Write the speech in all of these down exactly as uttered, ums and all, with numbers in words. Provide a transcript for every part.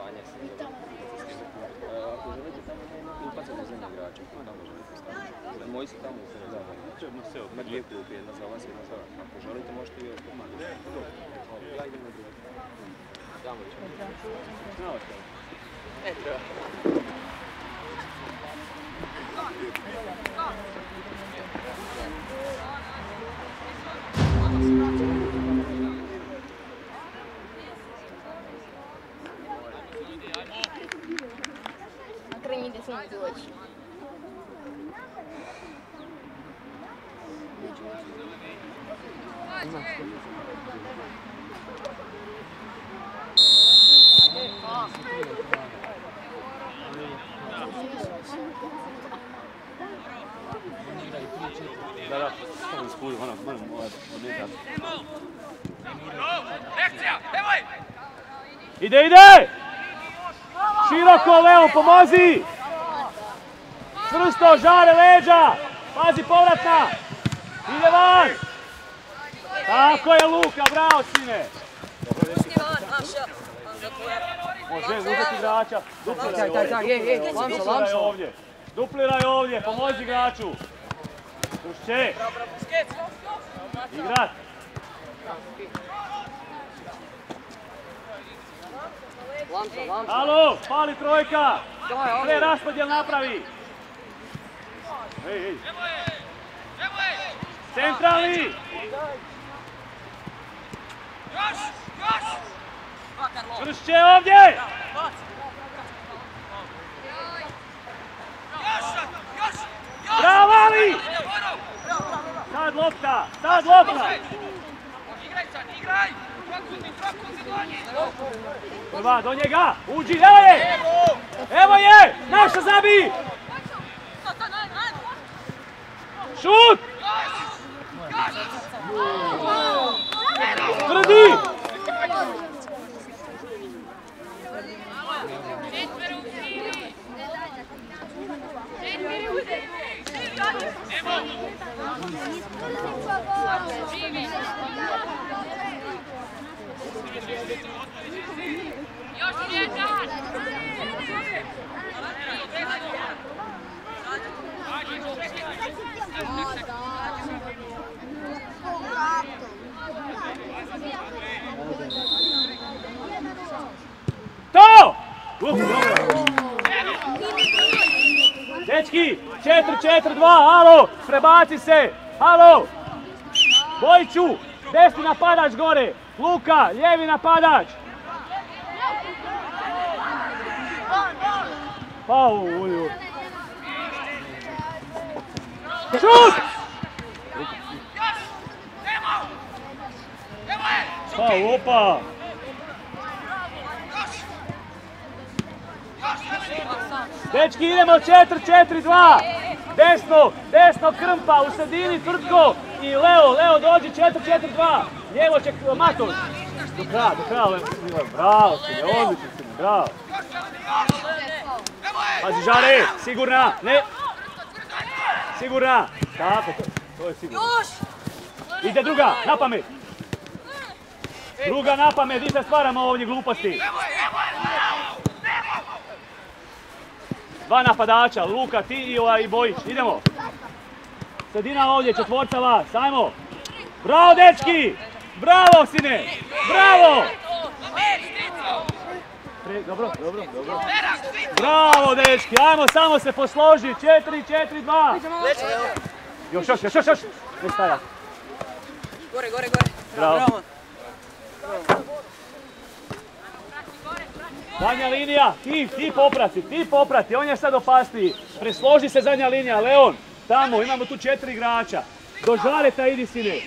Vanja se zove. Ako želite tamo upacati za igrača, tamo želite staviti. Moji su tamo u sredo. Ima dvije klupe, jedna za vas, jedna za vas. Ako želite možete i ostati manje. Ja idem na drugo. Tamo ćemo. Znao što? E, treba. Крайне десант дочь. Da, da, stavim spuju, ono, moram odnijeti. Ide, ide! Široko, Leo, pomozi! Čvrsto, žare leđa! Pazi, povratna! Ide van! Tako je, Luka, bravo, sine! Može, uzeti igrača. Dupliraj ovdje. Dupliraj ovdje, pomozi igraču. Krušće. Igrat. Alo, pali trojka. Sve raspodjel napravi. Ej, ej. Centralni. Još, još. Krušće ovdje. Bravo, Ali! Sad lopta, sad lopta! Igraj sad, igraj! Prokuzi, prokuzi donji! Prva, do njega! Uđi, evo je! Evo je! Naša zabij! Šut! Tvrdi! Još jedan! To! Dečki, četiri četiri dva, alo, prebaci se, alo! Bojiću, desni napadač gore, Luka, lijevi napadač. Pa uju. Šut! Pa opa! Dečki, idemo četiri četiri dva. Desno, desno Krmpa, u sredini Tvrtko i Leo, Leo dođi četiri četiri dva. Lijevo će Matoš. Do kraja, do kraja, bravo si, odlično si, bravo. Pazi, žare, sigurna, ne. Sigurna, tako, to, to je sigurno. Ide druga, na pamet. Druga na pamet, di se stvaramo ovdje gluposti. Dva napadača, Luka, ti i ovaj Bojić, idemo. Sredina ovdje, četvorca vas, ajmo. Bravo, dečki! Bravo, sine! Bravo! Pre, dobro, dobro, dobro. Bravo, dečki, ajmo samo se posloži, četiri četiri dva. Još, još, još, još, još. Ne staja. Gore, gore, gore. Bravo. Zadnja linija, ti, ti poprati, ti poprati, on je sad opasniji. Presloži se zadnja linija, Leon, tamo, imamo tu četiri igrača. Do žareta idi, sine.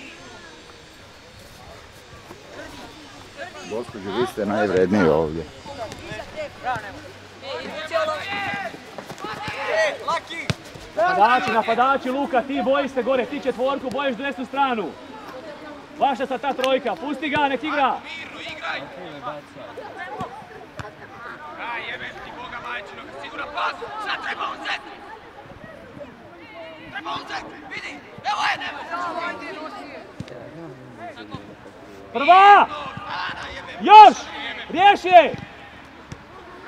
Gospođo, vi ste najvredniji ovdje. Napadači, napadači, Luka, ti boji se gore, ti četvorku, bojiš desnu stranu. Vaša sad ta trojka, pusti ga, nek igra. Aj, jebeš ti Boga majčinog, siguran pas, sad treba uzeti! Treba uzeti, vidi, evo je, nema! Prva! Još! Riješi je!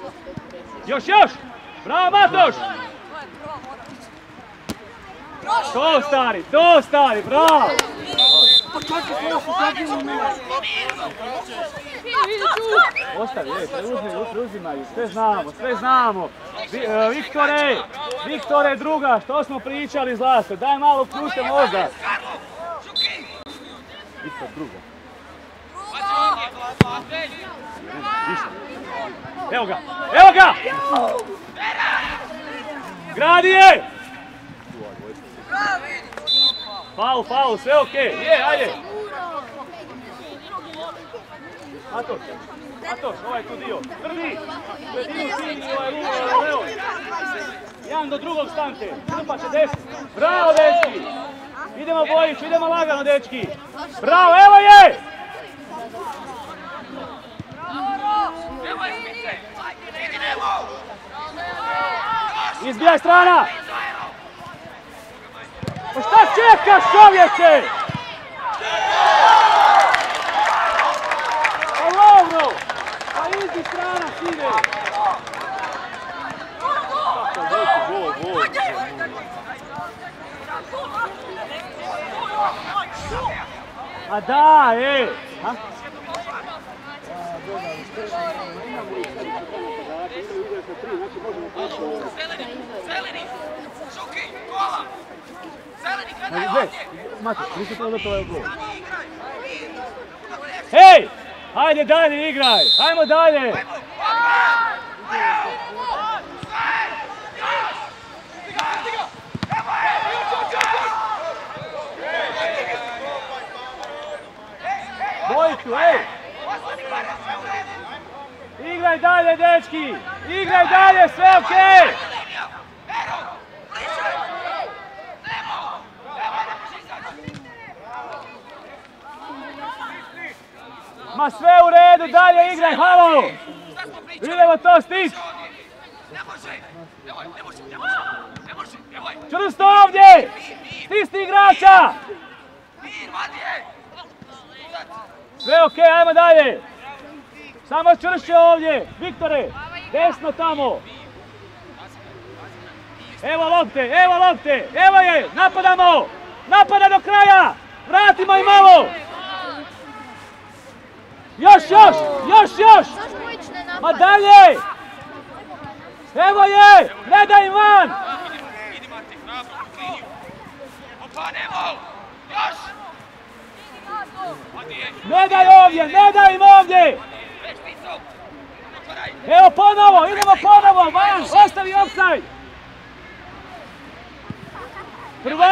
Još, još! Bravo, Matoš! To stari, to stari, bravo! Ostavi, ej, preuzmi, preuzimaju, sve znamo, sve znamo. Viktore, Viktore druga, što smo pričali Zlato, daj malo pušte mozak. Viktor druga. Evo ga, evo ga! Gradije! Faul, faul, sve okej, je, ajde! Matoš, Matoš, ovaj tu dio, prvi! Sredinu čini ovaj Leo. Jedan do drugog stante, crpa će deset. Bravo, dečki! Idemo Bojiću, idemo lagano, dečki! Bravo, evo je! Izbijaj strana! Pa šta čekaš, čovječe? Pa lovno! Pa izbi strana, sine! Gol, gol! A da, ej! Zeleni! Šuki! Kola! Zeleni, kada je ovdje! Mati, nisam to da to je gol. Hej! Hajde dalje igraj! Hajmo dalje! Bojiću, ej! Igraj dalje, dečki! Igraj dalje, sve okej! Ma sve u redu, dalje igraj, halo! Idemo to stići! Čvrsto ovdje! Stisni igrača! Sve okej, ajmo dalje! Samo čvršće ovdje, Viktore! Desno tamo! Evo lopte, evo lopte! Evo je, napadamo! Napada do kraja! Vratimo i malo! Još, još, još, još! Ma dalje! Evo je! Ne daj im van! Idi Mati, hrabro, u liniju! Opa, nemo! Još! Ne daj ovdje, ne daj im ovdje! Evo ponovo, idemo ponovo, van, ostavi offside! Prva!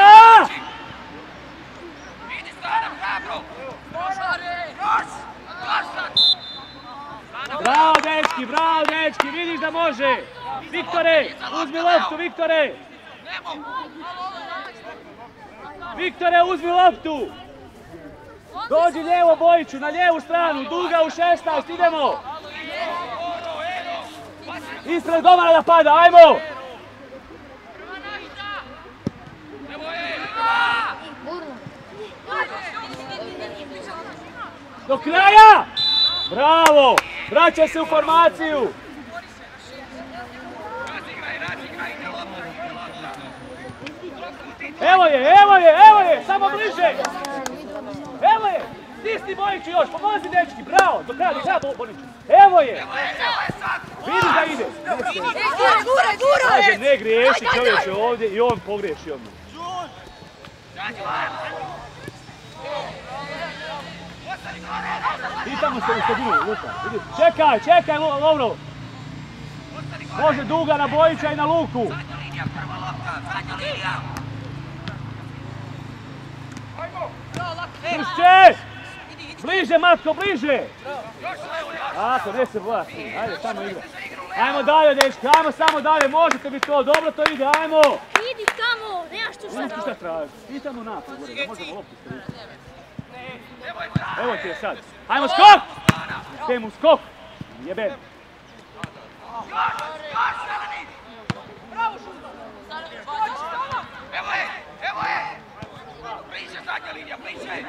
Idi strana, hrabro! Bravo dečki, bravo dečki, vidiš da može! Viktore, uzmi loptu, Viktore! Viktore, uzmi loptu! Dođi lijevo Bojiću, na lijevu stranu, duga u šesnaest, idemo! Ispred domara da pada, ajmo! Do kraja! Bravo! Vraća se u formaciju! Evo je, evo je, evo je! Samo bliže! Evo je! Stisni Bojiću još, pomozi dečki, bravo! Do kraja, do kraja Bojiću! Evo je! Vidi da ide! Gure, gure! Kaže, ne griješi čovječe ovdje i on pogriješi odmah. Pitamo se u sredinu, Luka. Čekaj, čekaj, Lovro. Može duga na Bojića i na Luku. Zadnja linija, prva lopta, zadnja linija! Kršće! Bliže, Matko, bliže! Tako, ne se bojaš. Ajde, samo igra. Ajmo dalje, dečki, ajmo samo dalje, možete biti to, dobro to ide, ajmo! Idi tamo, nemaš tu šta Nemaš šta tražiti, idemo napad, gore, da možemo loptu staviti. Evo ti je sad. Ajmo skok! Temu skok! Jebe! Evo je, evo je! Bliže zadnja linija, bliže!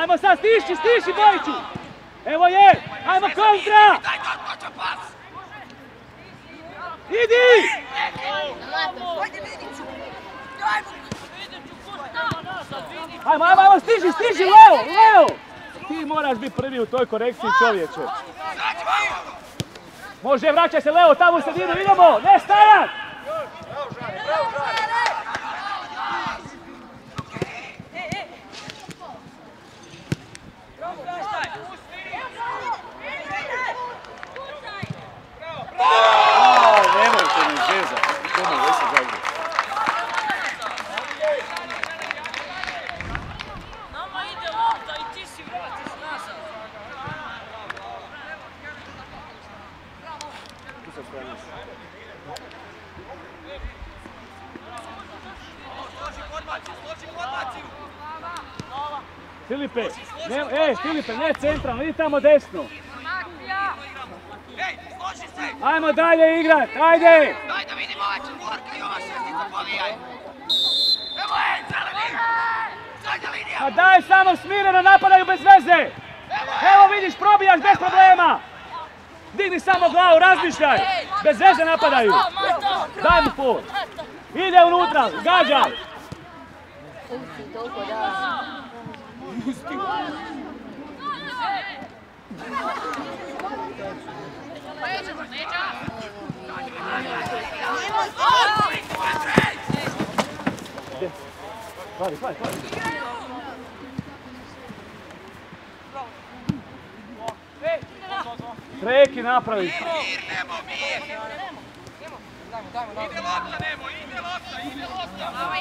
Ajmo sad, stiši, stiši Bojiću! Evo je! Ajmo kontra! Daj to, točan pas! Idi! Ajmo, ajmo, ajmo, stiži, stiži, Leo, Leo! Ti moraš biti prvi u toj korekciji, čovječe. Može, vraćaj se, Leo, tamo u sredinu, idemo! Ne stajat! Nemojte mi zezati, to me vese zagrije. Nama ide lopta i ti si vratiš nazad. Tu sam spremio. Složi formaciju, složi formaciju! Filipe, ne, ej, Filipe, ne centralno, idi tamo desno. Ej, složi se! Ajmo dalje igrat, ajde! Daj da vidimo ovaj četvorka i ova šestica povijaj! Evo je, zeleni! Zadnja linija! Pa daj samo smireno, napadaju bez veze! Evo vidiš, probijaš bez problema! Digni samo glavu, razmišljaj! Bez veze napadaju! Daj mu for! Ide unutra, gađaj! Hvala, hvala, hvala. Treki napravi. Mir, Nemo, mir! Ide lopta, Nemo, ide lopta, ide lopta!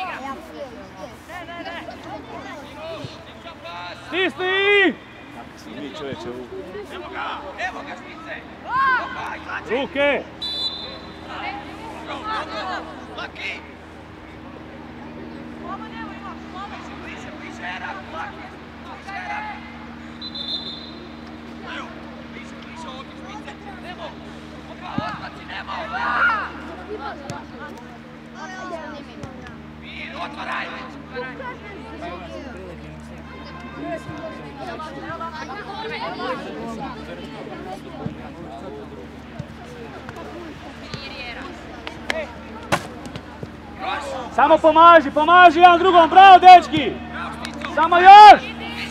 Stisni! Mi čovječe u... Evo ga, evo ga špice! Ruke! Laki! Bliže, bliže, Erak, Laki! Bliže, Erak! Evo, bliže, bliže ovdje špice! Nemo! Opa, otlaci, Nemo! Mir, otvaraj! Samo pomaži, pomaži jedan drugom, bravo dečki! Samo još!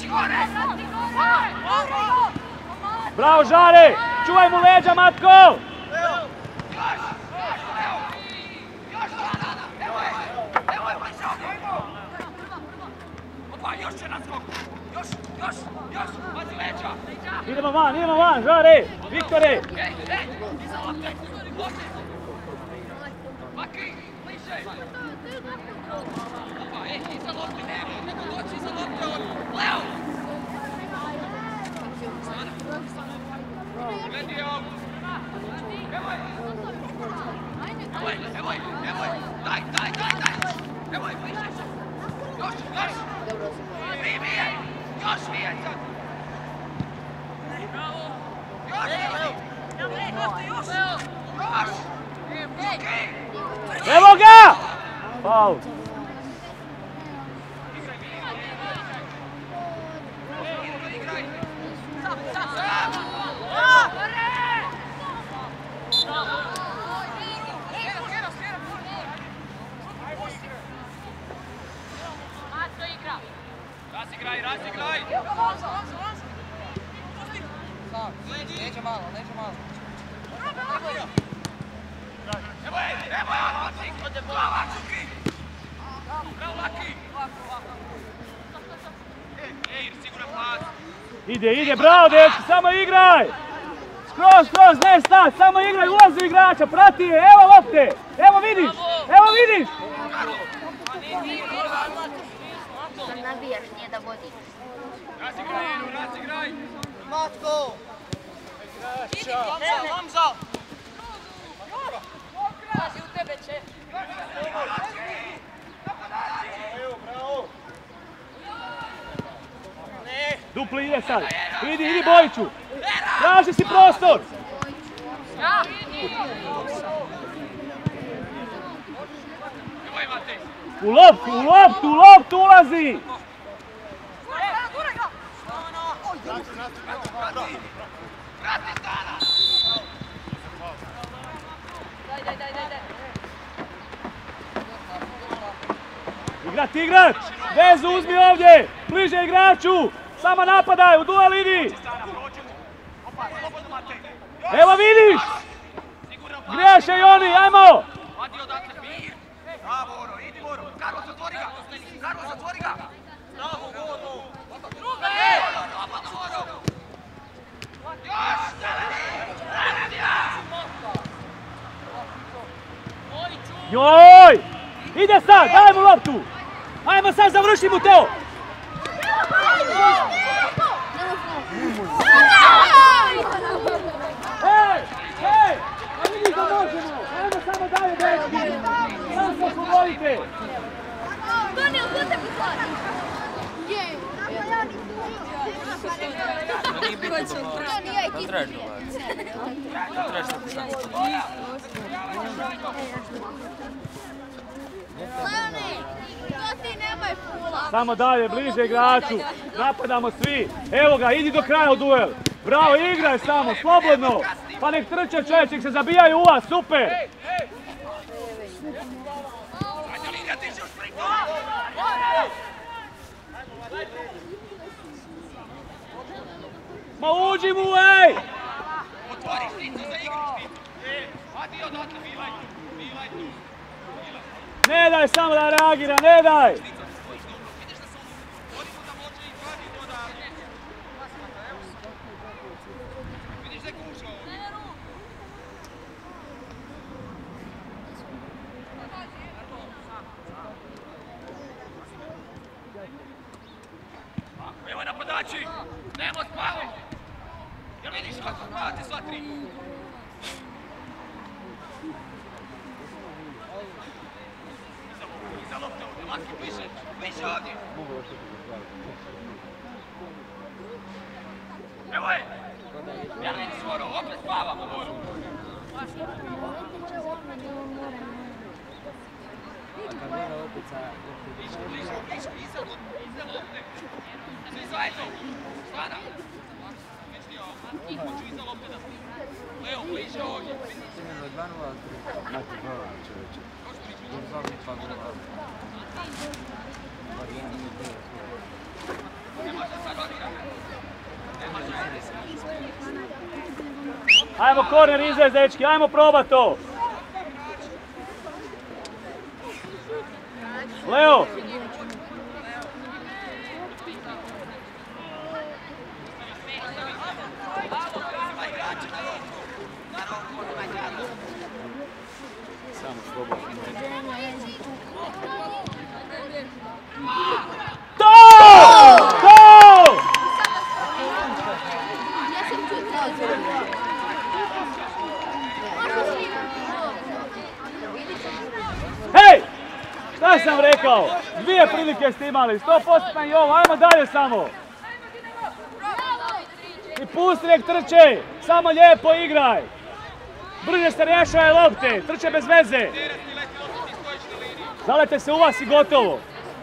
Bravo Žare! Čuvaj mu leđa, Matko! Još će nas skok! Još, još, još! Pazi leđa! Idemo van, idemo van, Žare! Viktore! Ej, ej! Iza lopte! Lopte! Maki! Bliže! Opa, ej, iza lopte nema! Nego doći iza lopte od... Leo! Sada! Gledi ovo! Evo je! Evo je, evo je, evo je! Daj, daj, daj, daj! Evo je, bliže! Još, još! Primi je! Još mi je sad! Još! Još! Još! Evo ga! Faul. Igraj! Razigraj, razigraj! Neće malo, neće malo. Evo je, evo je, Laki! Bravo, Laki! Bravo, Laki! Ej, siguran pas! Ide, ide, bravo dečki, samo igraj! Skroz, skroz, ne stat, samo igraj, ulazi u igrača, prati je, evo lopte! Evo vidiš, evo vidiš! Sam nabijaš, nije da vodiš. Razigraj, razigraj! Matko! Idi, Hamza, Hamza! Pazi u tebe, će! Dupli ide sad, idi, idi Bojiću! Traži si prostor! U loptu, u loptu, u loptu ulazi! Igrat, igrat! Vezu uzmi ovdje! Bliže igraču! Samo napadaj, u duel idi! Evo vidiš! Griješe i oni, ajmo! Bravo, Oro, idi Oro! Karlo, zatvori ga! Karlo, zatvori ga! Bravo, Oro! Druga je! Joj! Ide sad, daj mu loptu! Ajmo sad, završi mu to! Hej! Hej! A vidi da možemo! Ajmo samo dalje, dečki! Samo se oslobodite! Donio, gdje te poslati? Je! Ne trebaš dobaciti. Ne trebaš pokušati. Leoni, to ti nemaj fula. Samo dalje, bliže igraču. Napadamo svi. Evo ga, idi do kraja u duel. Bravo, igraj samo, slobodno. Pa nek trče čovječ, nek se zabijaju u vas, super. Ma uđi mu, ej! Otvori špicu za igru špicu. Hadi odatle, bilaj tu, bilaj tu. Ne daj samo da reagira, ne daj! Vidiš da su oni mu da može i vadi to da... Vidiš da je kušao ovdje. Evo napadači! Nemo spavamo! Jel vidiš kako spavate sva tri? Iza lopte ovdje, Laki, piše, piše ovdje! Evo je! Jel vidiš Moro, opet spavamo Moro! Bliže, bliže, bliže, iza lopte, iza lopte! Svi zajedno! Stana! Hoću iza lopte da stim. Leo, bliže ovdje. Ajmo korner izvez, dečki, ajmo probat to! Leo! To! To! Hej! Šta sam rekao? Dvije prilike ste imali, sto posto i ovo, ajmo dalje samo! I pusti nek trče, samo lijepo igraj! Brže se rješavaj lopte, trče bez veze! Zalete se u vas i gotovo!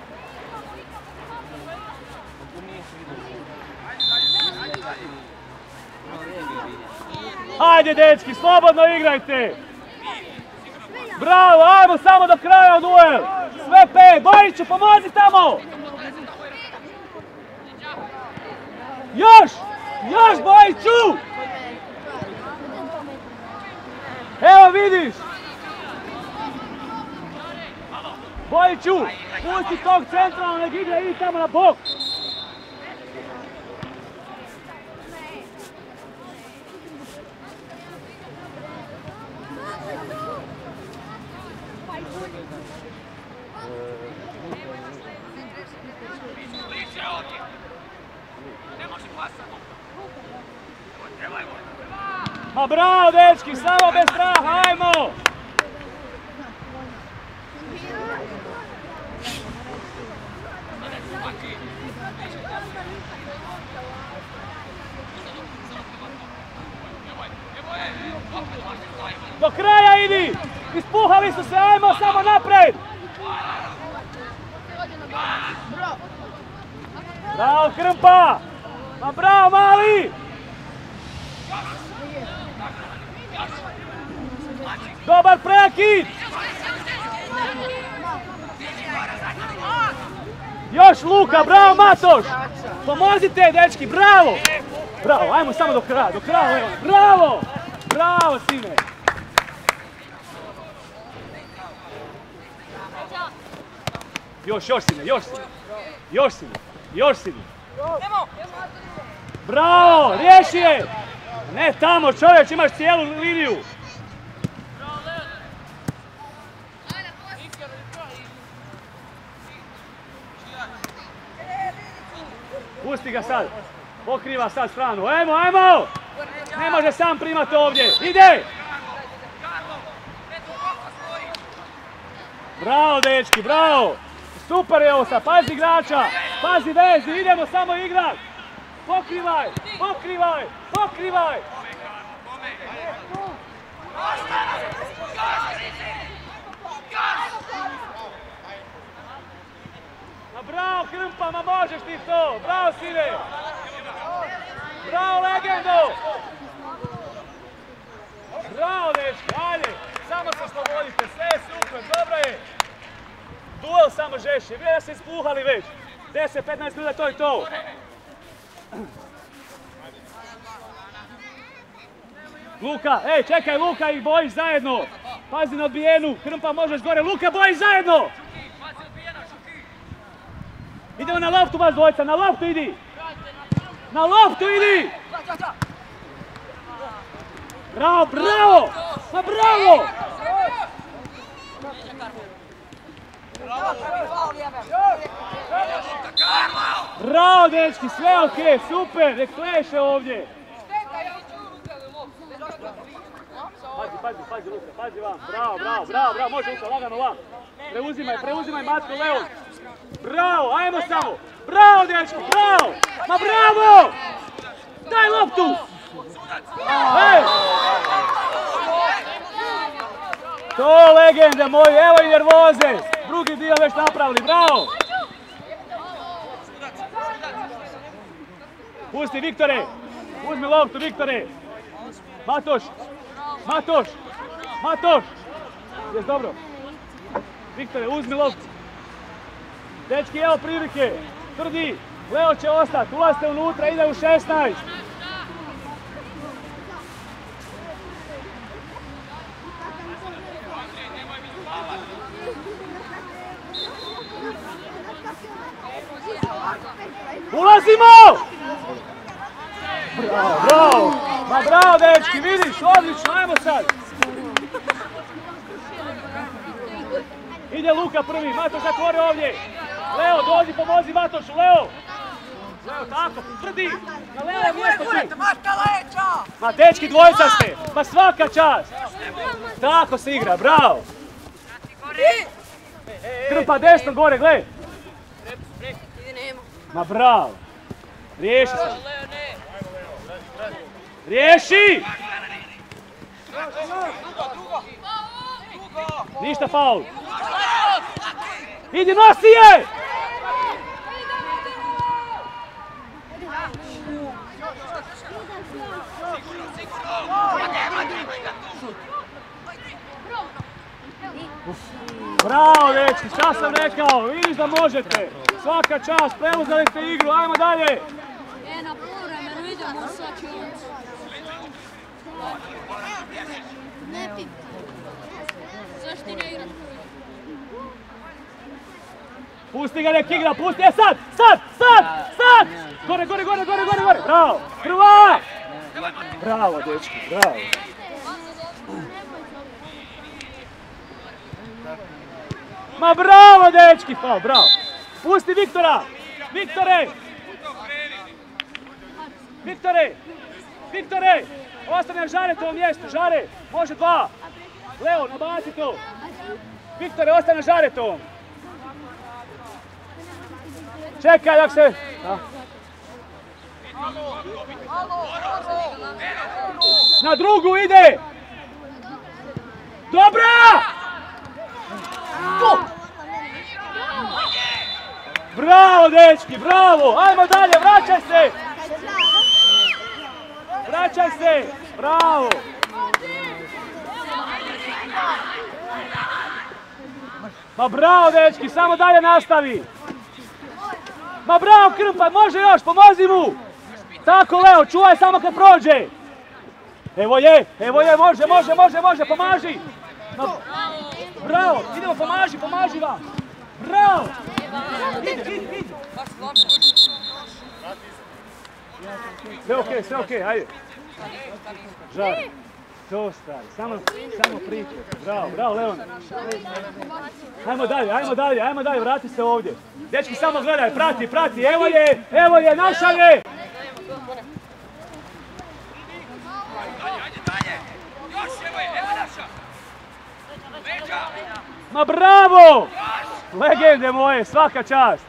Hajde dečki, slobodno igrajte! Bravo, ajmo samo do kraja u duel! Sve pet, Bojiću, pomozi tamo! Još! Još Bojiću! Evo vidiš! Bojiću, pusti tog centralnog, nek igra, idi tamo na bok! Bliže ovdje. Ne može pasati. Trebajmo. Ma bravo dečki, samo bez straha, ajmo! Do kraja idi! Ispuhali su se, ajmo samo napred! Bravo Krmpa! Ma bravo, mali! Dobar prekid! Još Luka, bravo Matoš! Pomozite, dečki, bravo! Bravo, ajmo samo do kraja, do kraja, Leon. Bravo! Bravo, sine! Još, još sine, još sine! Još sine, još sine! Bravo, riješi je! Ne tamo, čovječ, imaš cijelu liniju! Pusti ga sad, pokriva sad stranu, ajmo, ajmo! Ne može sam primat ovdje, ide! Bravo dečki, bravo! Super je ovo sad, pazi igrača, pazi vezi, idemo samo igrat! Pokrivaj, pokrivaj, pokrivaj! Ma bravo Krmpa, ma možeš ti to! Bravo sine! Bravo legendo! Bravo dečki, ajde! Samo se slobodite, sve je super, dobro je! Duel samo žešće, vidio da se ispuhali već! deset petnaest minuta, to je to! Luka, ej čekaj Luka, ih bojiš zajedno! Pazi na odbijenu, Krmpa možeš gore, Luka bojiš zajedno! Idemo na loptu vas dvojca, na loptu idi! Na loptu idi! Bravo, bravo! Pa bravo! Bravo dečki, sve ok, super, nek pleše ovdje! Pazi, pazi, pazi Luka, pazi vam, bravo, bravo, bravo, bravo, može Luka, lagano vam! Preuzimaj, preuzimaj Matko, Leon! Bravo, ajmo samo! Bravo dečki, bravo! Ma bravo! Daj loptu! Ej! To legende moji, evo i nervoze! Drugi dio već napravili, bravo! Pusti Viktore! Uzmi loptu Viktore! Matoš! Matoš! Matoš! Jes dobro? Viktore, uzmi loptu! Dečki, evo prilike! Tvrdi! Leo će ostati, ulazite unutra, ide u šesnaest! Ulazimo! Bravo, bravo! Ma bravo dečki, vidiš, odlično, ajmo sad! Ide Luka prvi, Matoš zatvori ovdje! Leo, dođi, pomozi Matošu, Leo! Leo, tako, tvrdi! Na Leo mjesto ti! Ma dečki, dvojica ste! Pa svaka čast! Tako se igra, bravo! Krmpa desno gore, gle! Ma bravo! Riješi se! Riješi! Ništa faul! Idi, nosi je! Bravo, dečki, šta sam rekao? Vidiš da možete! Svaka čast, preuzeli ste igru, ajmo dalje! E, na poluvremenu idemo u slačionicu. Ne piti. Zašto ti ne igraš prvi? Pusti ga, nek igra, pusti, e sad, sad, sad, sad! Gore, gore, gore, gore, gore, gore! Bravo! Hrva! Bravo, dečki, bravo! Ma bravo, dečki, faul, bravo! Pusti Viktora! Viktore! Viktore! Viktore! Ostane Žare to mjesto, Žare! Može dva! Leo, nabaci to! Viktore, ostane Žare to! Čekaj dok se... Na drugu ide! Dobra! Bravo, dečki, bravo! Ajmo dalje, vraćaj se! vraćaj se! Bravo! Ma bravo, dečki, samo dalje nastavi! Ma bravo, Krpa, može još, pomozi mu! Tako, Leo, čuvaj samo kad prođe! Evo je, evo je, može, može, može, može, pomaži! Ma, bravo, idemo, pomaži, pomaži vam! Bravo! Ide, ide, ide! Sve okej, sve okej, ajde! Žar, to stari, samo, samo pričaj. Bravo, bravo, Leon. Ajmo dalje, ajmo dalje, ajmo dalje, vrati se ovdje. Dečki, samo gledaj, prati, prati, evo je, evo je, naša je! Ma bravo! Legende moje, svaka čast!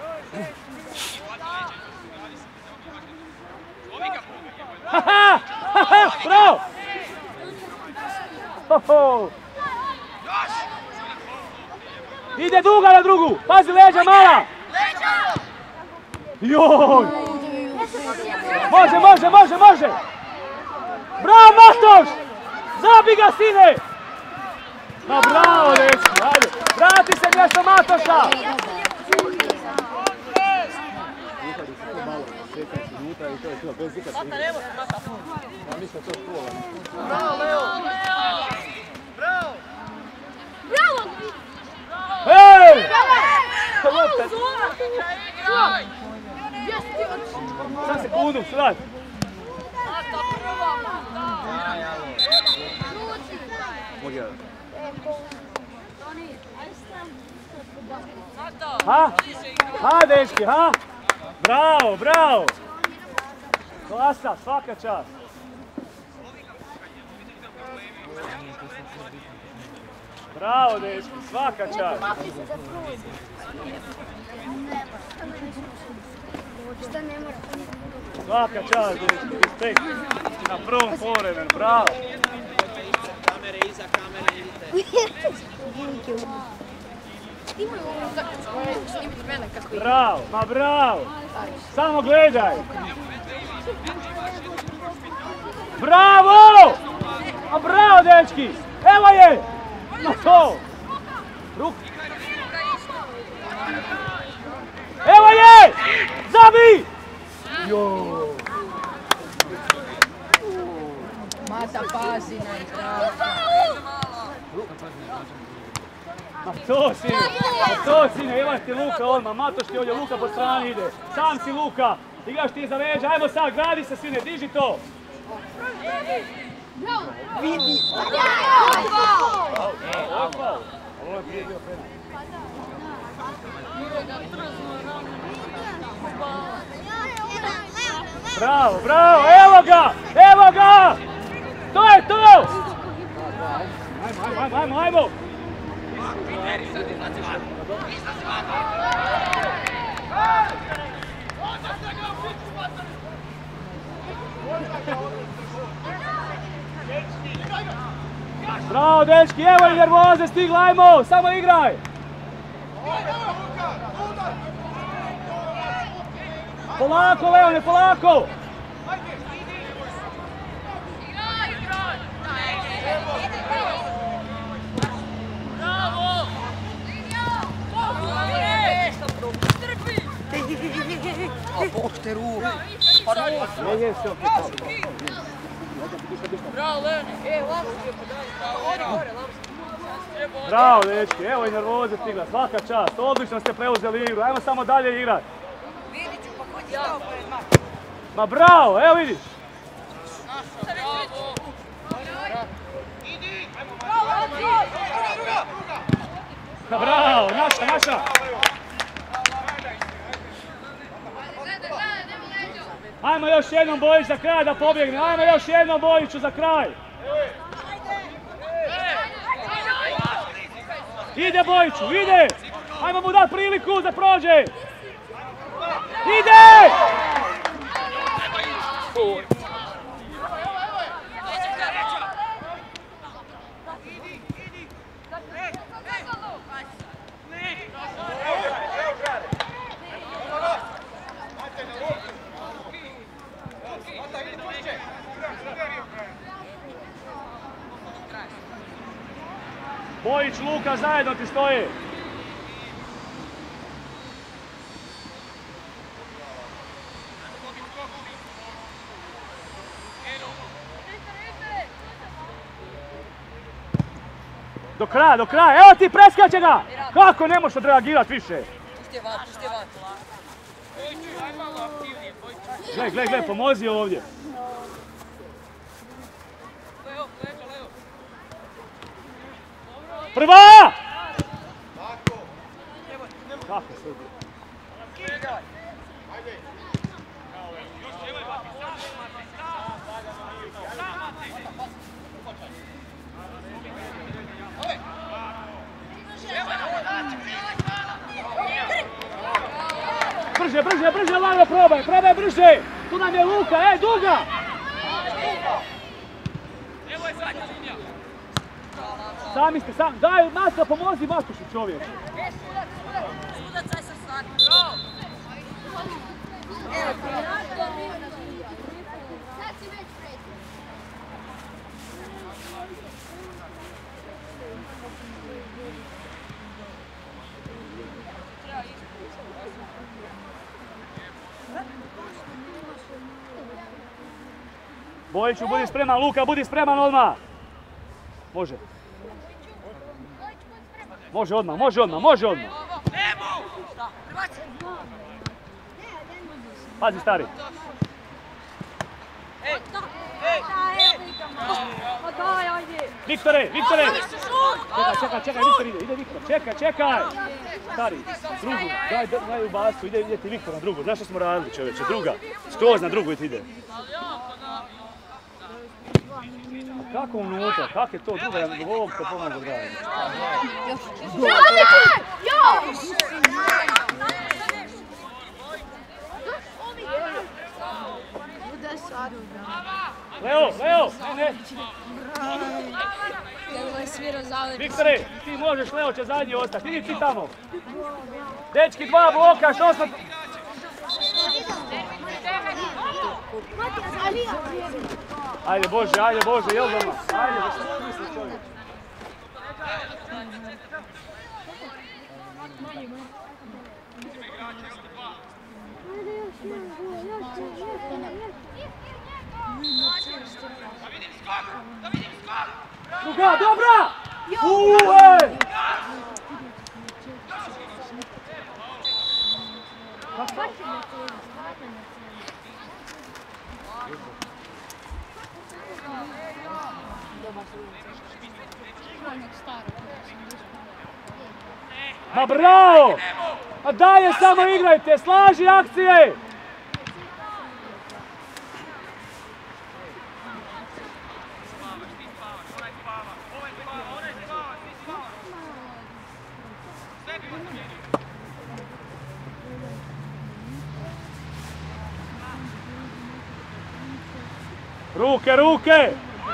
Haha! Haha! Bravo! Hoho! Ide duga na drugu! Pazi leđa mala! Joj! Može, može, može, može! Bravo, Matoš! Zabi ga, sine! Ma bravo, dečki, ajde! Vrati se mjesto Matoša! Bravo, Leo! Bravo! Bravo! Hej! Sad sekundu, sad! Ha? Ha, dečki, ha? Bravo, bravo! Klasa, svaka čast! Bravo, dečki, svaka čast! Svaka čast, dečki, respekt! Na prvom povremenu, bravo! Kamere, iza kamere, idite. Bravo, ma bravo! Samo gledaj! Bravo! Ma bravo, dečki! Evo je! Na to! Ruk! Evo je! Zabi! Joj! Mata pazi na igra. Ma to sine, ma to sine, imaš ti Luka odmah, Matoš ti ovdje, Luka po strani ide. Sam si Luka, igraš ti iza veđa, ajmo sad, gradi se sine, diži to. Vidi. Ovo je prije bio penal. Bravo, bravo, evo ga, evo ga! To je to! Ajmo, ajmo, ajmo, ajmo! Bravo, dečki, evo i nervoze, stigla, ajmo, samo igraj! Polako, Leone, polako! Bog te ruke. Bravo, Leone! E, Lamski je podaj. Bravo, dečki, evo i nervoze stigla, svaka čast, odlično ste preuzeli igru, ajmo samo dalje igrati. Vidit ću pa ko ti stao pored maka. Ma bravo, evo vidiš. Bravo! Bravo, naša, naša. Ajmo još jednom Bojić za kraj da pobjegne, ajmo još jednom Bojiću za kraj. Ide Bojiću, ide! Ajmo mu dati priliku da prođe! Ide! Bojić, Luka, zajedno ti stoje. Do kraja, do kraja, evo ti preskače ga! Kako ne možeš odreagirat više? Pusti je van, pusti je van. Gle, gle, gle, pomozi ovdje. Prva! Kako se ovdje? Brže, brže, brže, Lalo, probaj, probaj brže! Tu nam je Luka, ej, duga! Evo je zadnja linija. Sami ste, sami, daj, Maska, pomozi Matušu, čovjek. Sudac, aj se stani. Sad si već pred. Bojiću, budi spreman, Luka, budi spreman odmah! Može. Može odmah, može odmah, može odmah. Pazi, stari. Viktore, Viktore! Čekaj, čekaj, čekaj, Viktor ide, ide Viktor, čekaj, čekaj! Stari, drugu, daj, daj u basu, ide, ide ti Viktor na drugu. Znaš što smo radili, čovječe, druga. Skroz na drugu ti ide. Kako unutra, kako je to druga, ja do ovog te pomogu odgledati. Leo, Leo, ne, ne. Viktore, ti možeš, Leo će zadnji ostati, idi ti tamo. Dečki, dva bloka, što smo... Ajde Bože, ajde Bože, jel doma? Ajde, da što misliš čovjek? Druga, dobra! Uuu, Ma bravo! A dalje samo igrajte, slaži akcije! Ruke, ruke!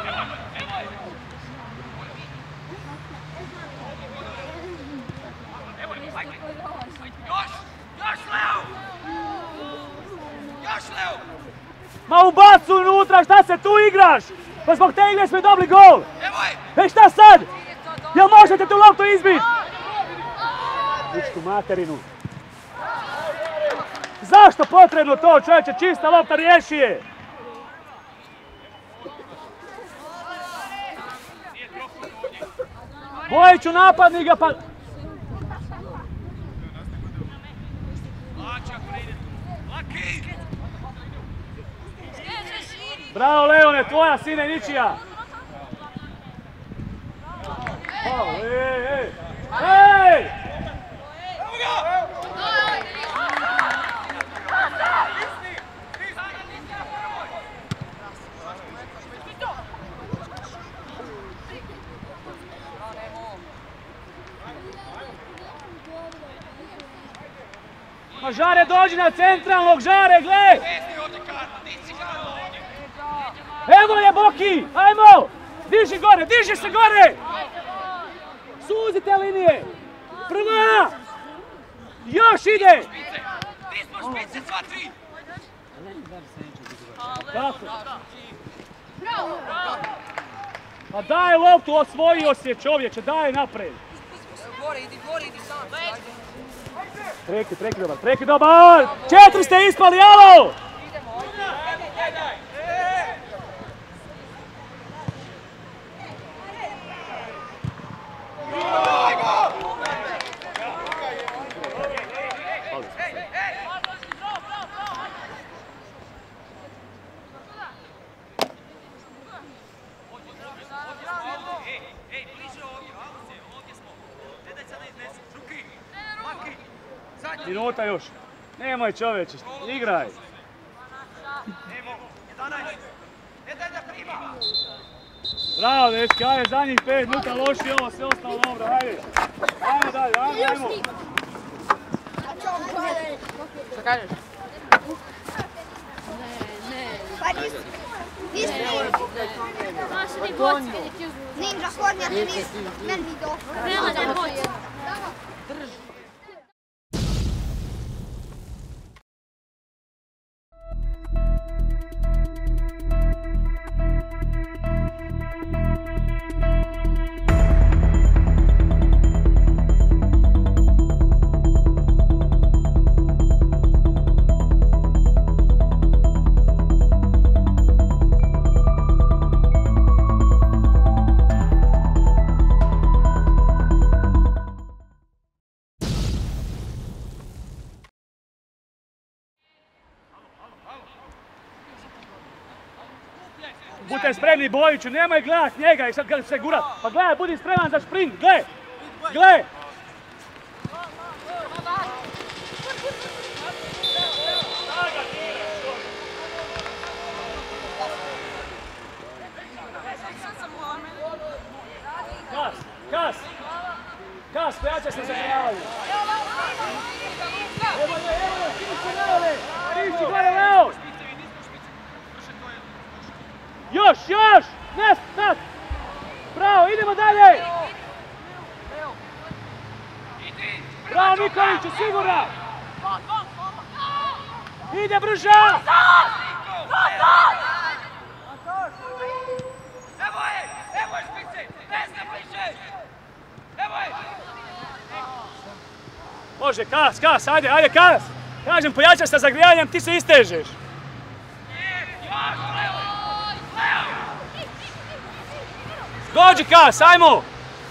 Ma ubacu unutra, šta se tu igraš? Pa zbog te igre smo dobili gol! E šta sad? Jel možete tu loptu izbiti? Vičku materinu. Zašto potrebno to, čovječe? Čista lopta, riješi je! Bojiću, napadni ga pa... Bravo Leone, tvoja sine ničija! Ej, ej! Ej! Ma Žare, dođi na centralnog, Žare, gle! Evo je Boki, ajmo! Diži gore, diži se gore! Suzite linije! Prva! Još ide! Kako? Pa daj loptu, osvojio si je čovječe, daj napred. Gore, idi, gore, idi sam. Preki, preki dobar, preki dobar! Četiri ste ispali, alo! Idemo, ajde. Minuta još. Nemoj čovječe, igraj. Bravo dečki, ajde zadnjih pet minuta loši ovo, sve ostalo dobro, ajde. Ajmo dalje, ajmo, ajmo. Šta kažeš? Ninja kornjate nis, meni do. Nema da je moć. Budite spremni Bojiću, nemoj gledat njega i sad kad se gurat. Pa gledaj, budi spreman za šprint, gle! Gle! Kas, kas! Kas, pojačaj se zagrijavaju. Evo je, evo je, stići Leo! Stići gore Leo! Još, još! Ne, sad! Bravo, idemo dalje! Bravo Nikoliću, sigurno! Ide brža! Evo je, evo je špice! Desne bliže! Evo je! Može, kas, kas, ajde, ajde, kas! Kažem, pojačaj se zagrijanjem, ti se istežeš. Dođi kas, ajmo!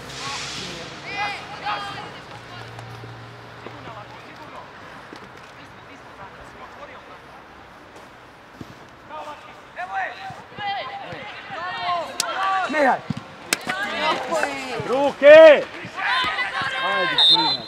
Smijaj! Ruke! Ajde, klinac.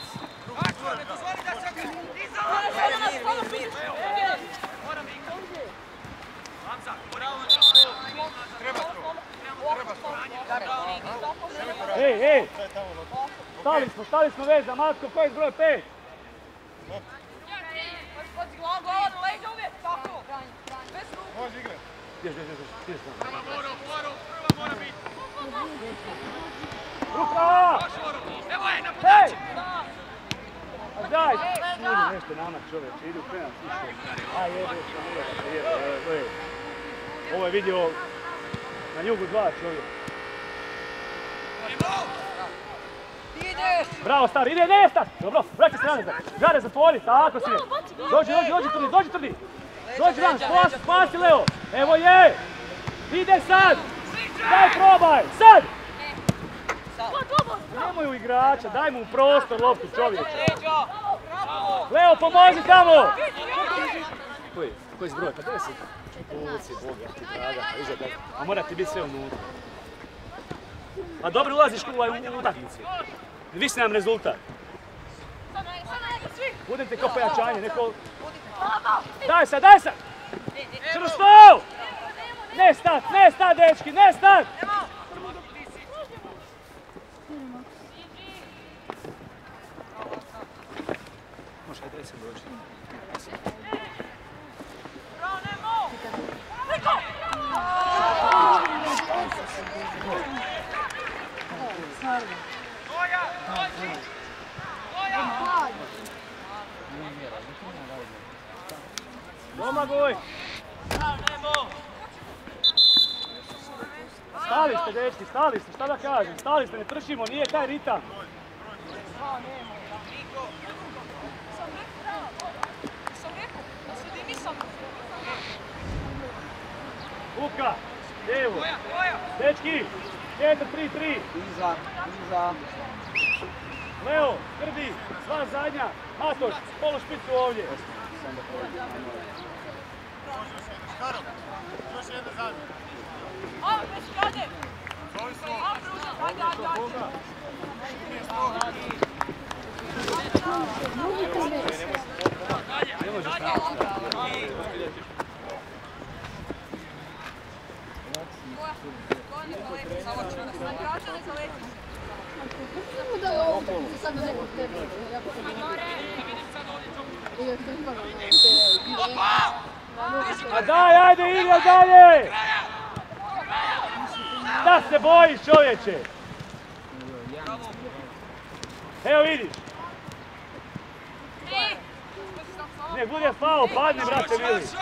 Ej, ej! Stali smo, stali smo veza, Matko, koji je broj pet? Podi glavu, glava na leđa uvijek, tako! Bez ruku! Može igre! Ješ, ješ, ješ, ješ, Prva mora, prva mora biti! Ruka! Evo je, na podači! A daj! Sudi nešto nama čovječe, idu u penal, slušaj. Aj, jebe, što mora da se jebe, ovo je vidio na jugu dva čovjek. Bravo, stari, ide, ide, stari! Dobro, vraćaj se Rane, Rane, zatvori, tako si je. Dođi, dođi, dođi trdi, dođi trdi. Dođi Rane, spasi, spasi Leo. Evo je! Ide sad! Daj, probaj, sad! Nemoj u igrača, daj mu prostor loptu čovječe. Leo, pomozi tamo! Koji, koji si broj? Pa deset. Puci, Boga ti draga, pa iza tako. A mora ti biti sve unutra. A dobro ulaziš u utakmici. Visi nam rezultat. Budem te kao pojačanje, neko... Daj sad, daj sad! Čvrsto! Ne stat, ne stat, dečki, ne stat! Može, ajde se dođi. Domagoj! Stali ste, dečki, stali ste, šta da kažem? Stali ste, ne tršimo, nije taj ritam. Luka, lijevo. Dečki, jedan, tri, tri. Iza, iza. Leo, Krdi, sva zadnja. Matoš, polu špicu ovdje. A, već kade! A, pružam, ajde, ajde, ajde! Ne može staviti. A daj, ajde, Ilija, dalje! Da se bojiš, čovječe! Evo vidiš! Nek bude faul, padne, brate, Vili! Još,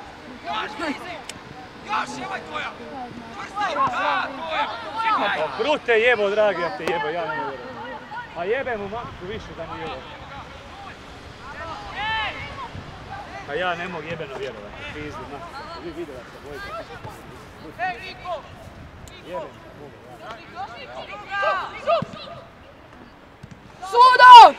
evo je tvoja! Čvrsti, da, tvoja! Brute jebo, dragi, ja te jebo, ja ne mogu. A jebem mu maku više da mi jebo. A ja ne mogu jebeno vjerovati, pizdu, maku. Vi vidjela se, bojite. Ej, Niko! Jebem, mogu, ja. Sudo!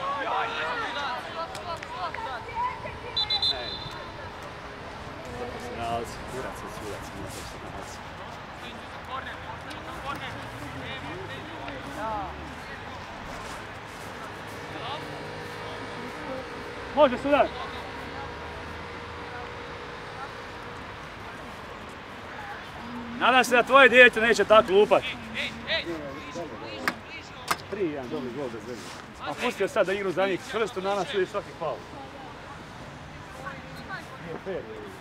Profesionalci, kurac od sudac, mi profesionalci. Može sudac! Nadam se da tvoje dijete neće tako lupati. tri jedan, dobri gol bez veze. A pustio sad da igru za njih, čvrsto na nas ide svaki faul. Nije fair.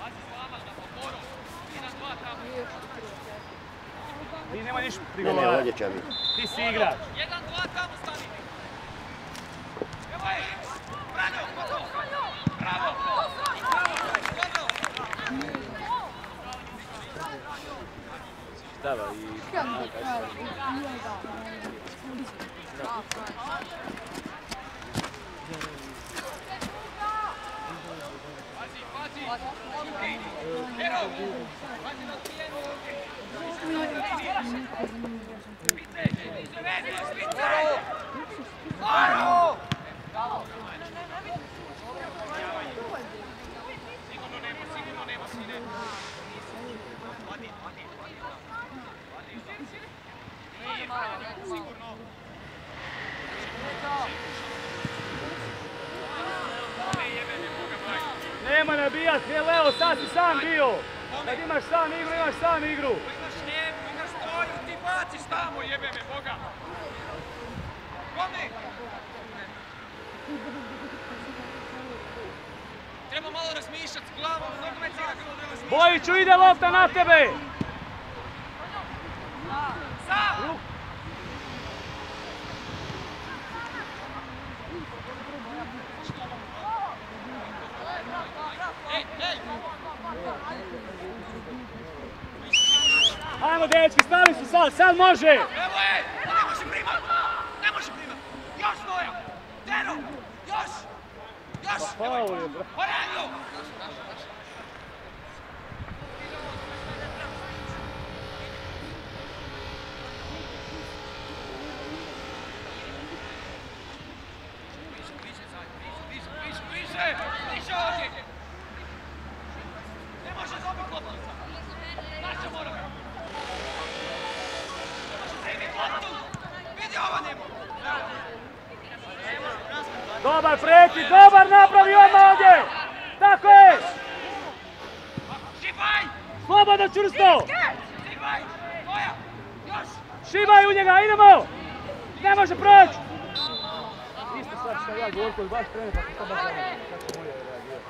Ti nema niš prigovara. Ne, ne, ovdje će biti. Ti si igrač. Jedan, dva, tamo stani! Evo je! Bravo, gotovo! Bravo! Dava i... Nema nabijat, ne Leo, sad si sam bio. Kad imaš sam igru, imaš sam igru. Imaš lijepu, imaš stoju, ti baciš tamo, jebe me Boga! Kome? Treba malo razmišljati s glavom, nogomet igra kako ne razmišljati. Bojiću, ide lopta na tebe! Sam! Ej, ej! Ajmo dečki, stali su sad, sad može! Evo je! Ne može primat! Ne može primat! Još Noja! Dero! Još! Još! Faul je, bro. Oranjo! Bliže, bliže, bliže, bliže! Bliže ovdje! Ne može dobiti loptica! Naša moramo! Ne može primiti loptu! Vidi ova nema! Dobar prekid, dobar napravi odmah ovdje! Tako je! Šibaj! Slobodno čvrsto! Šibaj! Koja? Još! Šibaj u njega, idemo! Ne može proći! Isto sad što ja govorim kod baš trener, pa se to baš ne kako će moje reagirati.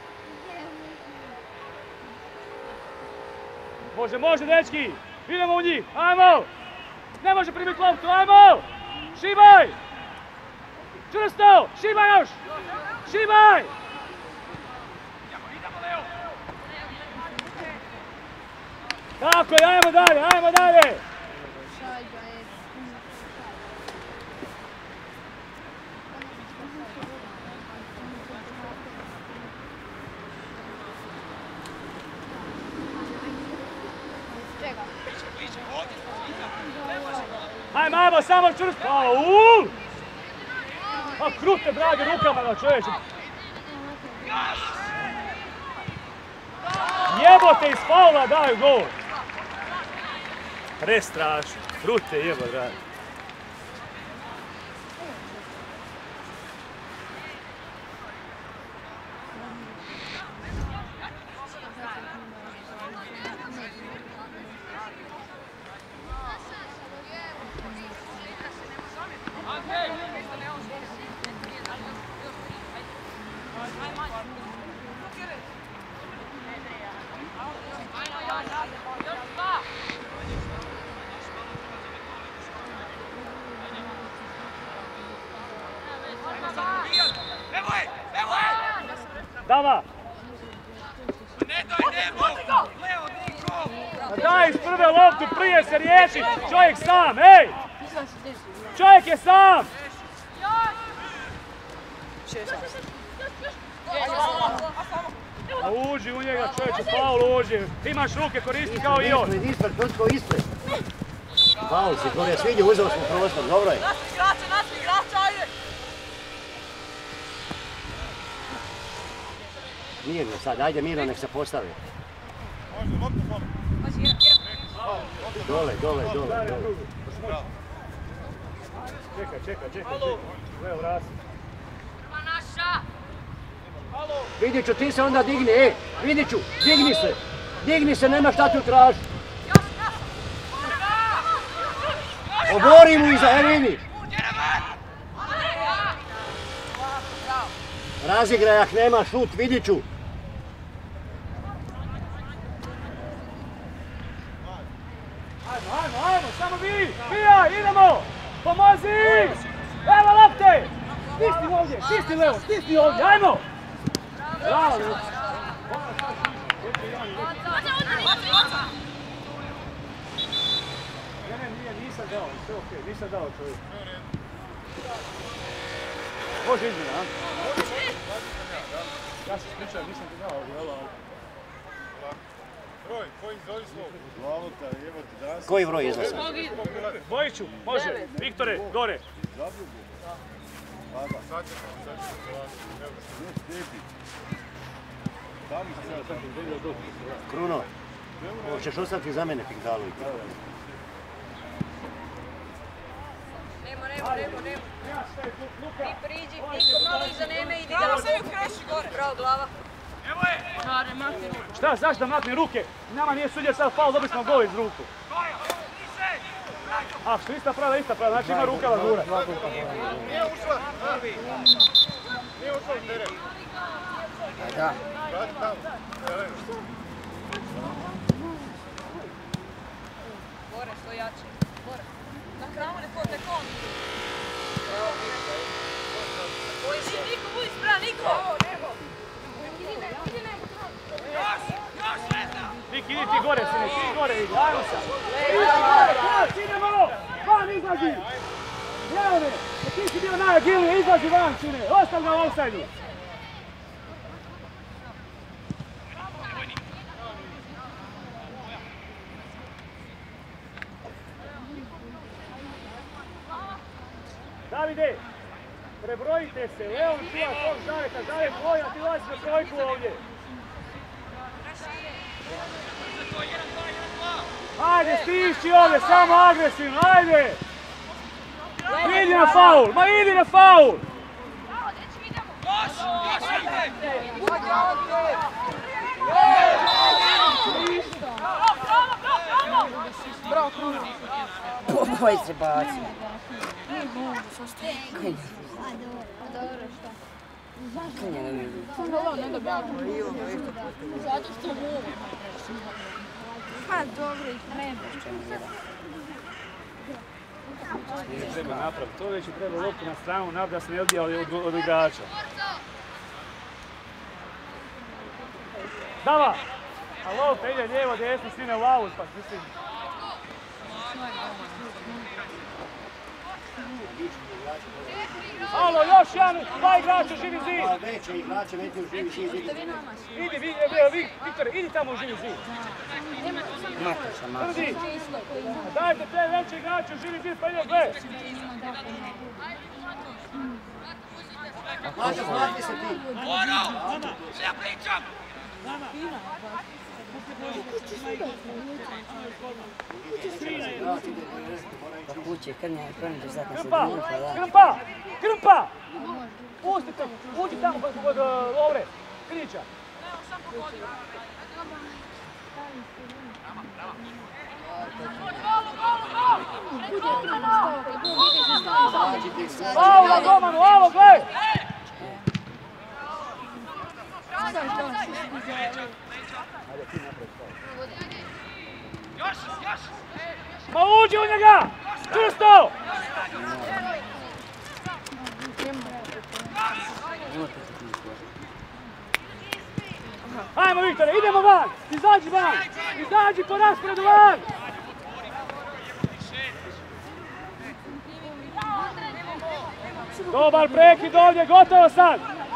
Može, može, dečki! Idemo u njih, ajmo! Ne može primiti loptu, ajmo! Šibaj! Čvrsto! Šibaj još! Šibaj! Idemo, Leo! Tako je, ajmo dalje, ajmo dalje! Ajmo, ajmo, samo čvrsto! Auuu! A krute, brage, rukama na čovječe! Jebote, iz faula daju gol! Prestrašno, krute jebo, dragi. Dava! Daj iz prve loptu, prije se riješi, čovjek sam, ej! Čovjek je sam! A uđi u njega, čovječe, faul uđi. Imaš ruke, koristi kao i on. Ispred, ispred, točko ispred. Faul si, gore, sviđa, uzeo smo prostor, dobro je. Naši igrače, naši igrače, ajde! Mirno sad, ajde Miro, nek se postavi. Dole, dole, dole, dole. Čekaj, čekaj, čekaj, čekaj. Evo vrasi. Vidiću, ti se onda digni, e, Vidiću, digni se. Digni se, nema šta tu traži. Obori mu iza, e vidi. Razigraj, ak nema šut, Vidiću. Ajmo, ajmo, ajmo, samo vi, vijaj, idemo! Pomozi! Evo lopte! Stisni ovdje, stisni levo, stisni ovdje, ajmo! Bravo, Luka! Ne, ne, nije, nisam dao, sve okej, nisam dao čovjek. Može izmjena, a? Ja se ispričavam, nisam ti dao ovdje, ali... Broj, koji izvoli svog? Glavota, jebati danas. Koji broj iznosi? Bojiću, može, Viktore, gore. Sad ćemo, sad ćemo. Ne stepi. Tamo se sad ćemo. Kruno, hoćeš ostati za mene, Pikdalu. Nemo, nemo, nemo, nemo. Ti priđi, niko malo iza neme, idi da se ju kreši gore. Bravo, glava. Evo je! Čare, makni ruku. Šta, znaš da makne ruke? Nama nije sudio sad faul, dobili smo gol iz ruku. A što ista pravila, ista pravila, znači ima rukava gura. Nije ušla! Nije ušla u teren. Da. Vrati tamo. Gore, što jače. Gore. Na kramu neko, neko. Koji si? Niko, budi spra, niko! Evo, evo. Viki, idi ti gore, sine, ti gore, idi, ajmo sad. Idemo, idemo, van izlazi. Jevane, ti si bio najagilniji, izlazi van, sine, ostav ga u offside-u. Davide, prebrojite se, Leon čuva tog Zaveta, Zavet tvoj, a ti ulazi na trojku ovdje. Ajde, stišći ovdje, samo agresivno, ajde! Idi na faul, ma idi na faul! Boj se baci. Dobro, šta? Zašto? Ne dobijamo. Zato što mogu. Pa dobro, i treba. Ne treba napraviti, to već je treba loptu na stranu napraviti da se ne odbija od igrača. Dava! A lopta ide lijevo, desno, sine u aut, pa mislim. Alo, još jedan, dva igrača, živi zid. Veće igrače, već u živi zid. Idi, vi, vi, Viktore, idi tamo u živi zid. Trdi. Dajte te veće igrače, živi zid, pa ide gle. Maša, znati se ti. Ono! Sve ja pričam! Kuće, krnje, krnje, zatno se Krmpa, dnije, pa da. krmpa, krmpa! Pustite, uđi tamo kod Lovre, Krinića. Alo, Romanu, alo, gledaj! Još, još! Ma uđi u njega! Čusto! Ajmo, Viktore, idemo van! Izađi van! Izađi po rasporedu van! Dobar prekid ovdje, gotovo sad!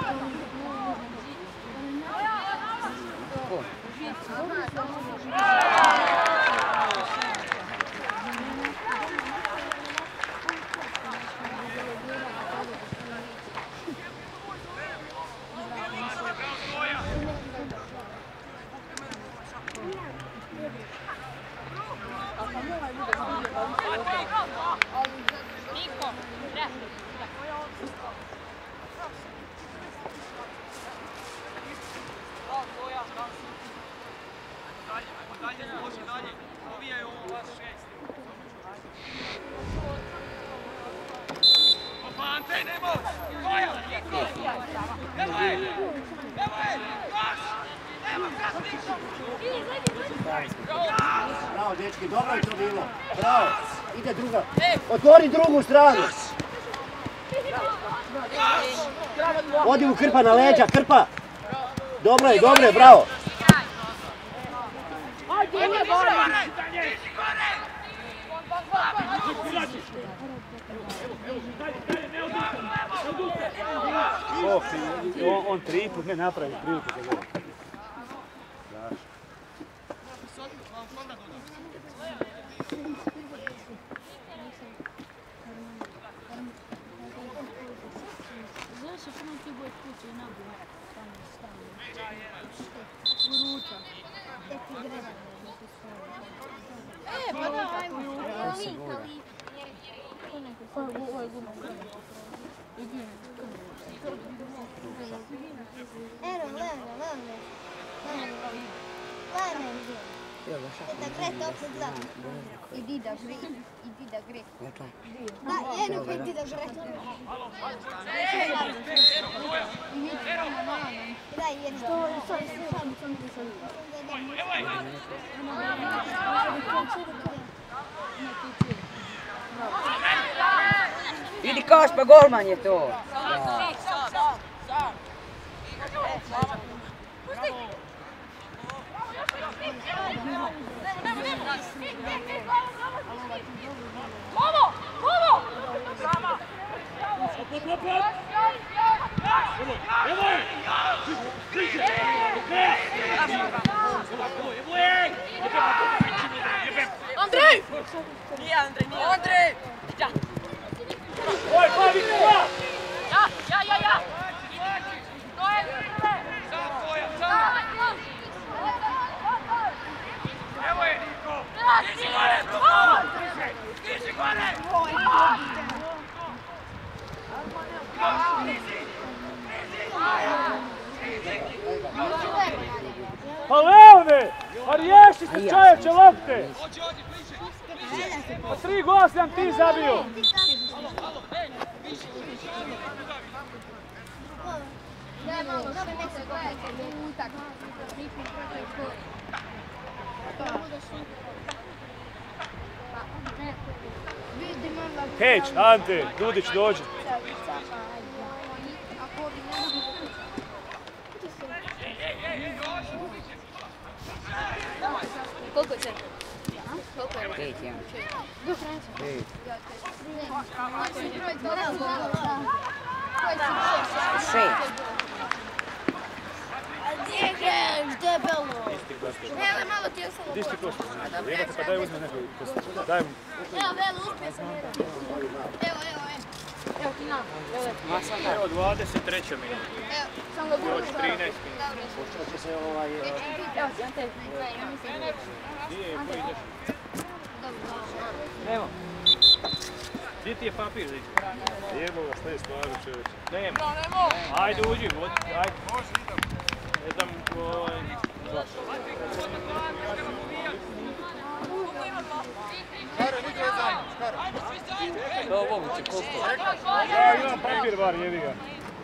Bravo, dečki, dobro je to bilo. Bravo, ide druga. Otvori drugu stranu. Odi mu Krpa na leđa, Krpa. Dobro je, dobro je, bravo. On, on tri put ne napravi priliku za gol. Znaš, ako nam ti bude kuće i nabude, tamo stavljamo. Uruča. E, pa da, ajmo. Pa, ovo je guma. Ero, levno, levno. Levno. Da gre opet za. Idi da gre. Idi da gre. Da, eno pa idi da gre. Da, jedno. Što, Idi kaš, pa golman je to. Ovo! Ovo! Andrej! Nije Andrej, nije Andrej! Ja! Oj, pa vi koja! Ja, ja, ja, ja! To je prve! Sam tvoja, sam! Evo je, Niko! Stiži gore, Niko! Stiži gore! Pa Leone! Pa riješi se čovječe lopte! Pa tri gola sam ti zabio! Heć, Ante, Dudić dođe. Koliko je četiri? Koliko je? Pet, ja. Pet. Šest. Gdje greš, debelo? Ne, ali malo ti je samo Di ti košta? Jebate pa daj uzme neko košta. Daj mu. Evo, velo, uspije sam jedan. Evo, evo, evo. Evo ti nam. Evo dvadeset treća minuta. Evo, sam ga budu. Još trinaest minuta. Pošto će se ovaj... Evo, sam te. Ja mislim da je. Gdje je, ko ideš? Evo. Gdje ti je papir, Ziđe? Jebo ga, staj stvari čovječe. Nema. Ajde uđi, ajde. Ne znam, ovaj... Škare, niko je za mnom, Škare. Da, moguće, koliko? Ja imam papir bar, jebi ga.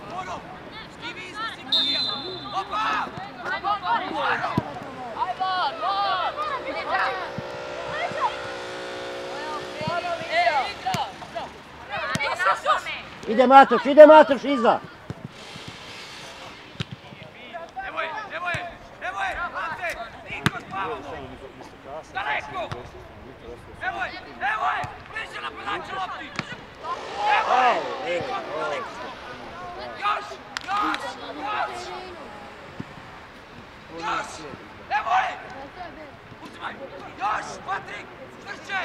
Ide Matoš, ide Matoš iza! Evo je, evo je, evo je, Ante, niko spavamo! Daleko! Evo je, evo je, bliže napadači lopti! Evo je, niko, daleko! Još, još, još! Još, evo je! Uzimaj, još, Patrik, štrče!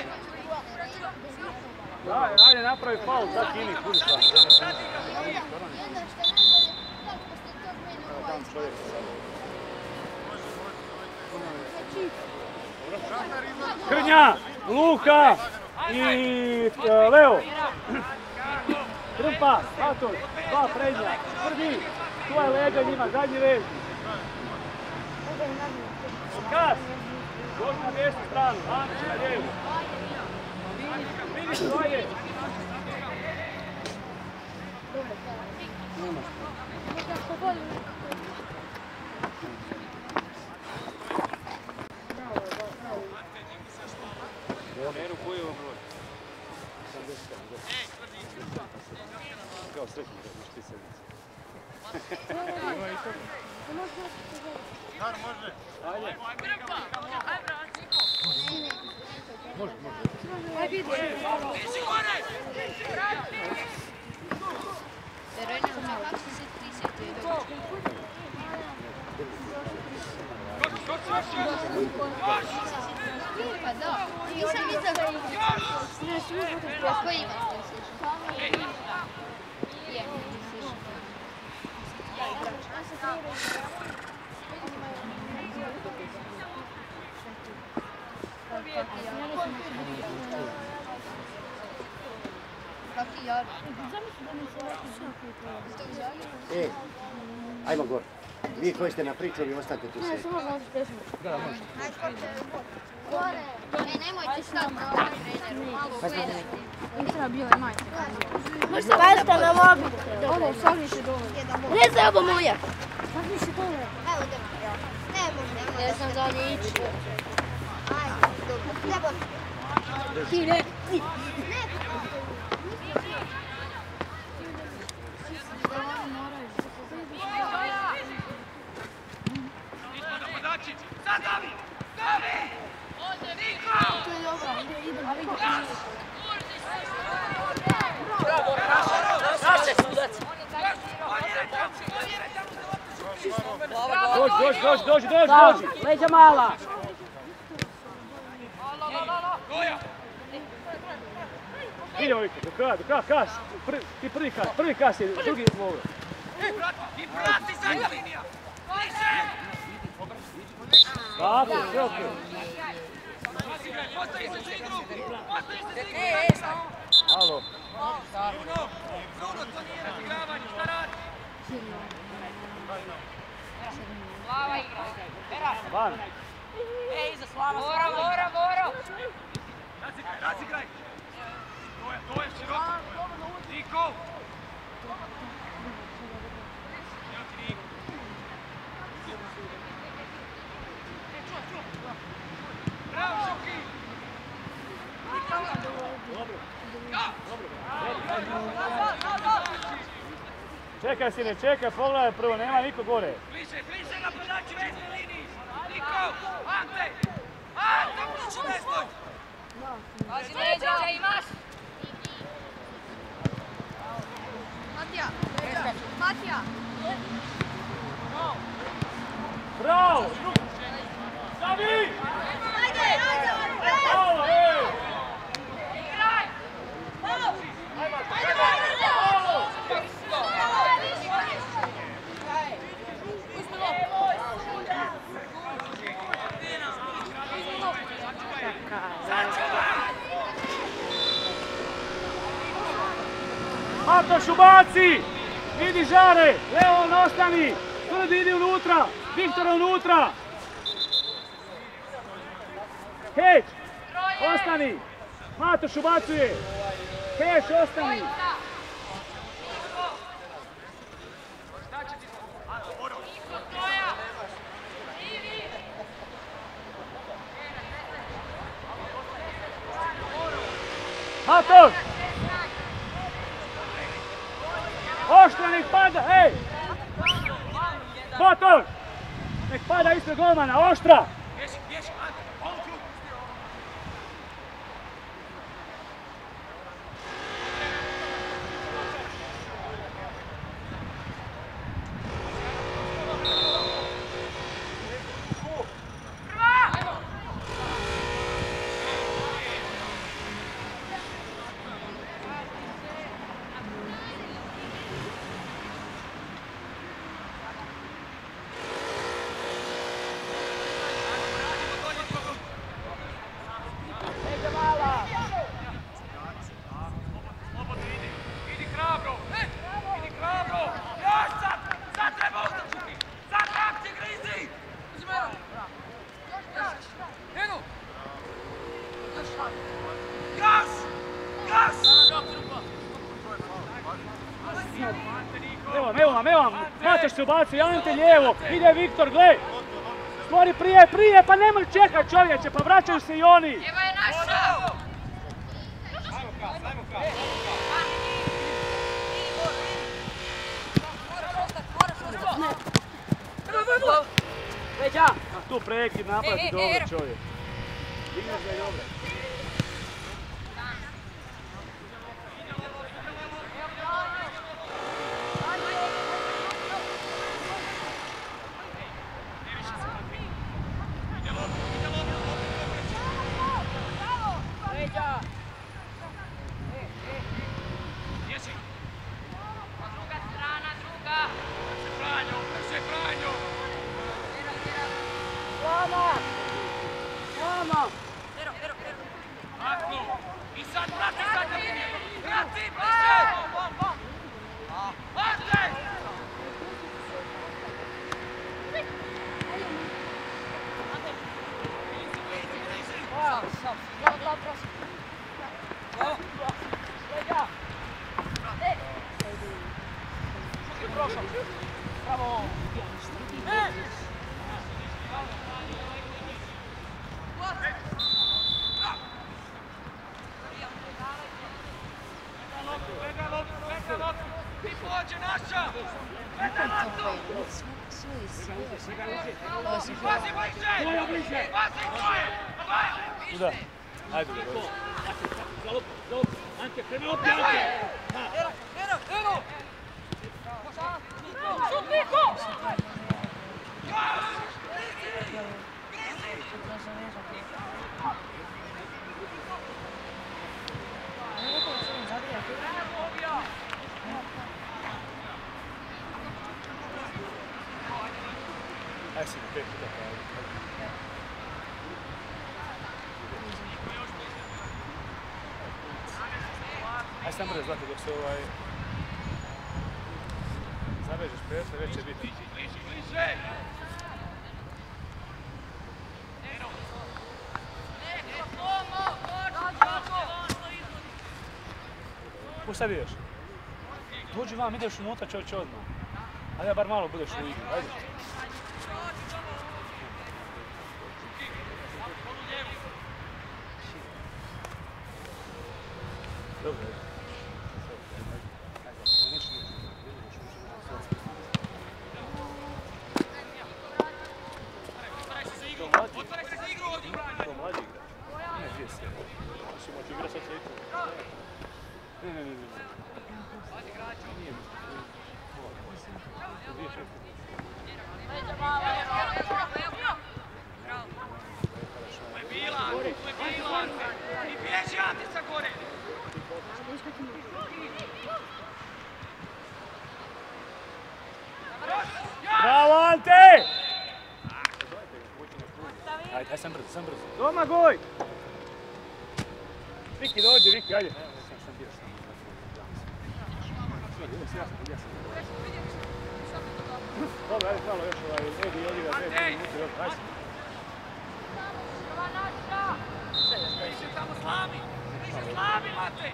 Ajde, ajde, napravi faul, sad Kini, kudi šta. Krnja, Luka i Leo. Trmpa, Atos, dva prednja, prvi, tvoje leđa njima, zadnji vez. Kas, dođi na desnu stranu, Anić na lijevu. Vidiš, ajde. Meru, koji je ovo broj? Kao sretni da znaš ti sedmice. Ima i to? Dar, može. Ajde. Može, može. Ajde, vidi. Iši gore! Verojno, kako se se trideset je Pa da, nisam vidio. Ne, što mi bude koji imaš to slišao? Je, slišao. Ja igrač. Kaki jar. E, ajmo gor. Vi koji ste na pričali, ostanite tu sve. Ne, samo znaš pesmu. Da, može. Gore. E, nemojte stati na ovaj treneru, malo gledajte. Nisam bio je majte. Pazite na mobitel. Ovo, sagni se dole. Ne znam, ovo moja. Sagni se dole. Evo, idemo. Ne, možda. Ne znam da li ići. Ajde, dobro. Ne boj. Ti ne. Ne. Sad Davi! Davi! Niko! To je dobro, idemo. Bravo, naše sudac! Dođi, dođi, dođi, dođi, dođi, dođi! Leđa mala! Idemo Viktor, do kraja, do kraja, kas! Ti prvi kas, prvi kas je, drugi mogu. I prati zadnja linija! Bliže! Tako, sve okej. Postavi se za igru! Postavi se za igru! Alo. Bruno! Bruno, to nije razigravanje, šta radi? Slava igra. Van. E, iza Slava. Gora, gora, gora. Razigraj, razigraj! To je, to je široko. Niko! Bravo, Šuki! Čekaj sine, čekaj, pogledaj prvo, nema niko gore. Bliže, bliže napadači vezne liniji! Niko! Ante! Pazi leđa, imaš! Matija! Matija! Bravo! Stavi! Ajde! Bravo, ej! Igraj! Matoš ubaci! Vidi Žare! Leon ostani! Tvrdi idi unutra! Viktor unutra! Heć! Ostani! Matoš ubacuje! Heć ostani! Matoš! Oštra nek pada, ej! Matoš! Nek pada ispred golmana, oštra! Evo, evo vam, evo vam, Matoš se ubacio, Ante lijevo, ide Viktor, glej! Stvori prije, prije, pa nemoj čekat čovječe, pa vraćaju se i oni! Evo je naša! Leđa! Tu prekid napravi dobro čovjek. Digneš ga i dobro. Kuda? Ajde, dobro. Zalop, zalop, Ante, kreni opet, Ante! Ero, ero, ero! Šut, Niko! Ajde si mi pet puta pravi. Ajde sam brzo, znate, dok se ovaj... Zavežeš prijatelj, već će biti. Puš sad ideš? Dođi vam, ideš unutra čovječ odmah. Ajde, bar malo budeš u igri, ajde. Dobro, ajde. Otvaraj se za igru ovdje, Branko! Ne, ne, ne, ne. I bježi Antica gore! Bravo, Ante! Ajde, aj sam brzo, sam brzo. Domagoj! Viki, dođi, Viki, ajde. Dobro, ajde, malo još ovaj, Edi, Edi, ga, dve minuti, dobro, ajde. Više tamo slami! Više slami, Mate!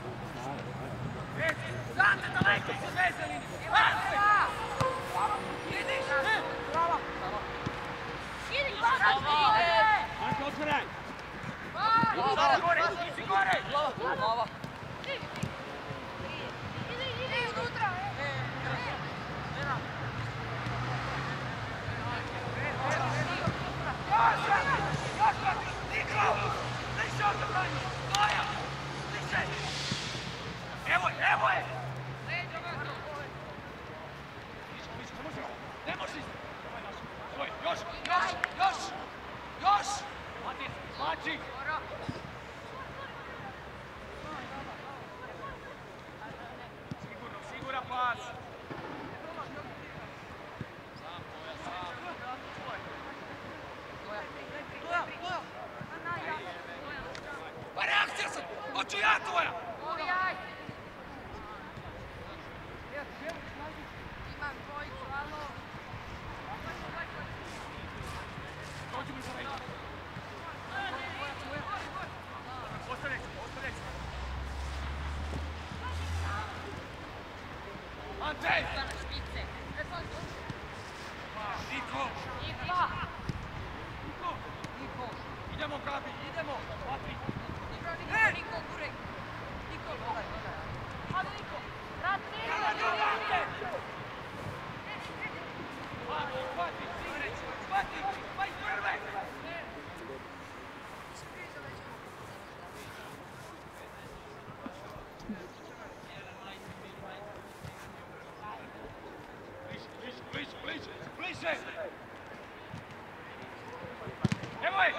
Zante, daleko se vezali! Mate! Idiš! Bravo! Idi, Mate! Mate, otvoraj! Idi gore, idi gore! Glava! Idi, idi unutra! Još, još, Niko! Liše od branje! Stoja! Liše! Evo je, evo je! Ne može! Još, još, još! Još! Mači! Sigurno, siguran pas! Pa reakcija sam! Hoću ja tvoja! Imam dvojicu, alo! Dođi mi za mene! Ostavljaj se, ostavljaj se! Ante! Niko! Niko! Niko! Idemo, Gabi, idemo! Patrik! Niko, Niko, Gurek! Niko, gledaj, gledaj! Hajde, Niko! Vrati! Vrati! Patrik, Patrik, Sigreć! Patrik, pa iz prve! Bliže, bliže, bliže, bliže! Evo je!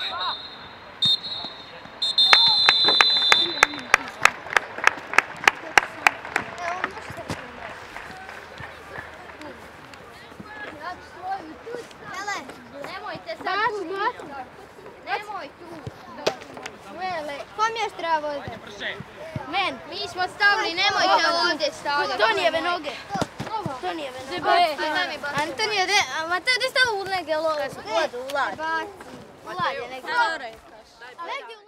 Nemojte sad tu ići. Nemoj tu. Kom još treba voziti? Men. Mi smo stavili, nemojte ovdje staviti. Tonijeve noge. Tonijeve noge. Antonije, Mateo, gdje stavili u nege lovu? Kad se vodu ulazi. Ulazi negdje.